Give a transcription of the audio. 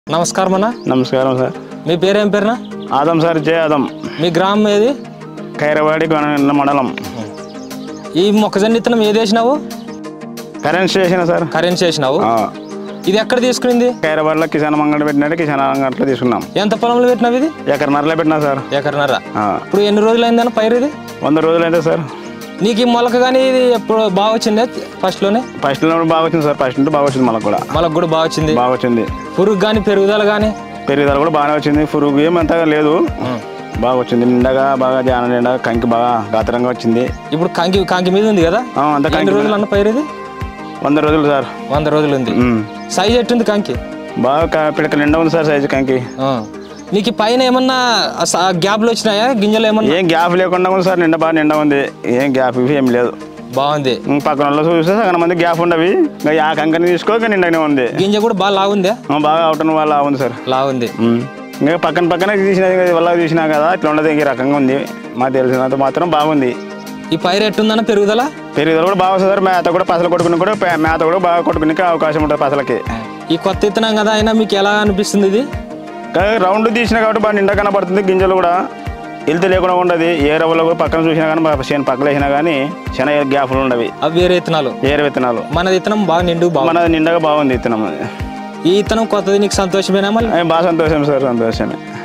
నమస్కారం అన్న. నమస్కారం సార్. మీ పేరేం పేరునా? ఆదం సార్, జే ఆదం. మీ గ్రామం ఏది? ఖైరవాడి మండలం. ఈ మొక్కజొన్న విత్తనం ఏది వేసినావు? Current station sir. కరెంట్ చేసినావు. ఇది ఎక్కడ తీసుకునింది? ఖైరవాడిలో కిసాన్ మంగళ పెట్టినట్టు కిసాన్ అంగట్లో తీసుకున్నాం. ఎంత పొలంలో పెట్టినావు? ఇది ఎకరన్నరలో పెట్టినా సార్. ఎకరన్నర. ఇప్పుడు ఎన్ని రోజులు అయిందన్న పైరు ఇది? 100 రోజులు అయితే సార్. నీకు ఈ మొలక కానీ ఇది ఎప్పుడు బాగా వచ్చింది? ఫస్ట్ లో బాగా వచ్చింది సార్. ఫస్ట్ నుండి బాగా వచ్చింది. మొలక కూడా బాగా వచ్చింది. పురుగు కానీ పెరుగుదల కూడా బాగానే వచ్చింది. పురుగు ఏమంతగా లేదు, బాగా వచ్చింది. నిండగా బాగా జాన నిండా కంకి బాగా గాత్రంగా వచ్చింది. ఇప్పుడు కంకి మీద ఉంది కదా? ఎన్ని రోజులు అన్న పైరు ఇది? 100 రోజులు సార్. 100 రోజులు ఉంది. సైజ్ ఎట్టుంది కంకి? బాగా పిడక నిండా ఉంది సార్ సైజు కంకి. నీకు పైన ఏమన్నా గ్యాప్లు వచ్చినాయా? గింజలు ఏమన్నా? ఏం గ్యాప్ లేకుండా ఉంది సార్. నిండా ఉంది. ఏం గ్యాప్ ఏం లేదు. బాగుంది. పక్కన వాళ్ళు చూస్తే సగం మంది గ్యాప్ ఉండవి. ఆ కంకని తీసుకోక నిండానే ఉంది. గింజ కూడా బాగా లావుంది. బాగా అవటం వల్ల లావుంది సార్. లావుంది. ఇంకా పక్కన తీసినా కదా ఇట్లా ఉండదు. ఈ రకంగా ఉంది. మాకు తెలిసినంత మాత్రం బాగుంది. ఈ పైరు ఎట్టుందన్న పెరుగుదల కూడా బాగా వస్తుంది సార్. మేత కూడా పసలు కొట్టుకుని కూడా మేత కూడా బాగా కొట్టుకునే అవకాశం ఉంటుంది పసలకి. ఈ కొత్త విత్తనం కదా అయినా మీకు ఎలా అనిపిస్తుంది? ఇది రౌండ్ తీసినా కాబట్టి బాగా నిండా కనబడుతుంది. గింజలు కూడా వెళ్తే లేకుండా ఉండదు. ఏ రవ్వలో కూడా పక్కన చూసినా కానీ చేను పక్కన వేసినా కానీ చాలా గ్యాప్లు ఉండవి. అవి వేరే విత్తనాలు. మన విత్తనం బాగా మనది నిండగా బాగుంది విత్తనం. ఈ విత్తనం కొత్తది. నీకు సంతోషమేనా? బాగా సంతోషం సార్. సంతోషమే.